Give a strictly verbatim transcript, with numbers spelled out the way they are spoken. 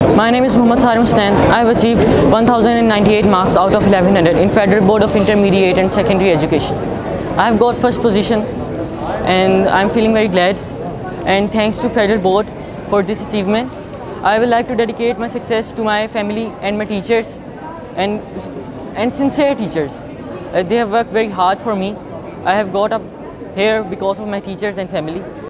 My name is SAARIM Husssnain. I have achieved one thousand ninety-eight marks out of eleven hundred in Federal Board of Intermediate and Secondary Education. I have got first position and I am feeling very glad, and thanks to Federal Board for this achievement. I would like to dedicate my success to my family and my teachers and, and sincere teachers. Uh, they have worked very hard for me. I have got up here because of my teachers and family.